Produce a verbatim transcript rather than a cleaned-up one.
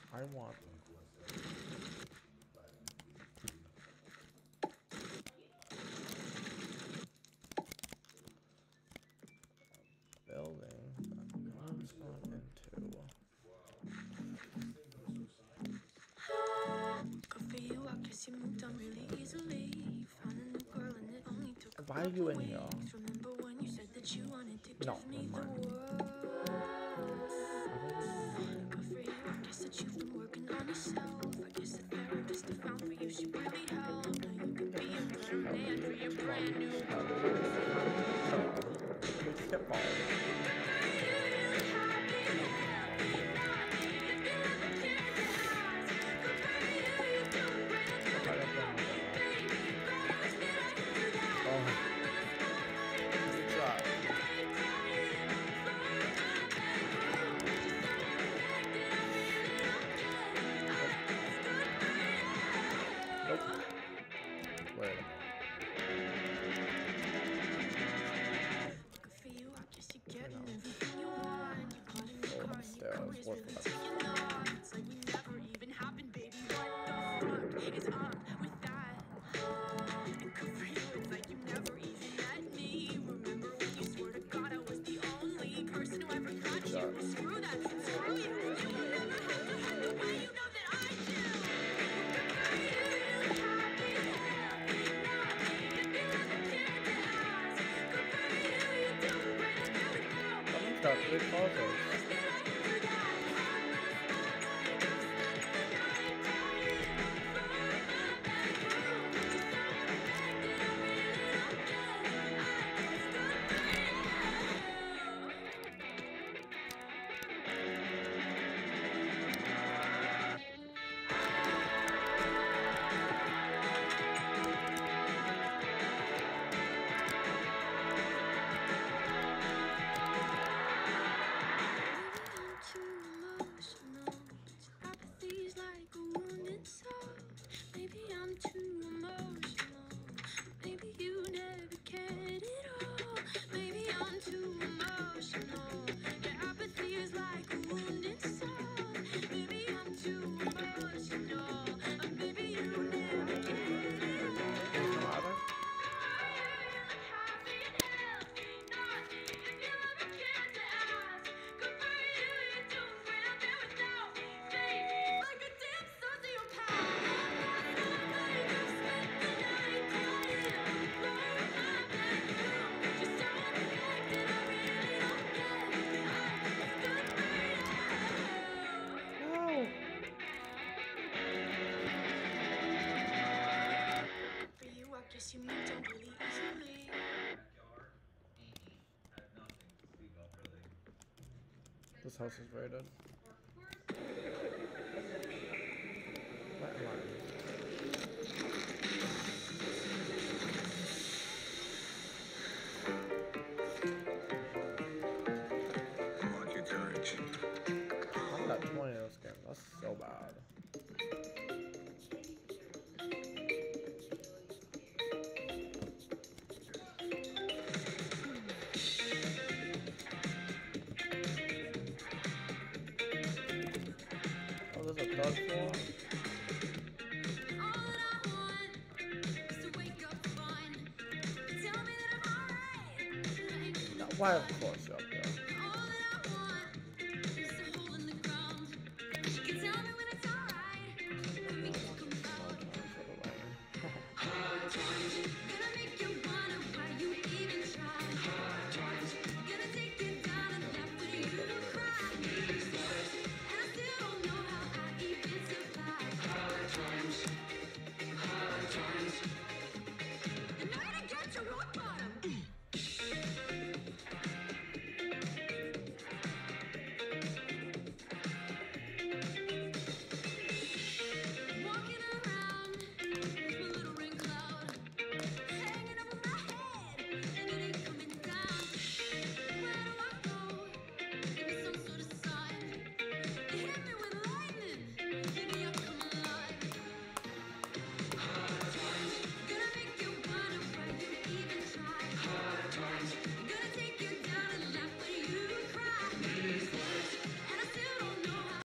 I want building that goes on into. Good for you, I guess you moved on really easily. You found a new girl and it only took a Why are you in couple here? weeks. Remember when you said that you wanted to No, give me never the mind. world? Good for you, I guess that you've been working on yourself. I guess the therapist I found for you should really help. Now you can be a better man for your brand new Please step forward. Good photos. You moved on really easily. This house is rated. What am I? Unlock your courage. I got twenty of those games. That's so bad. Oh, there's a third floor. Why, of course.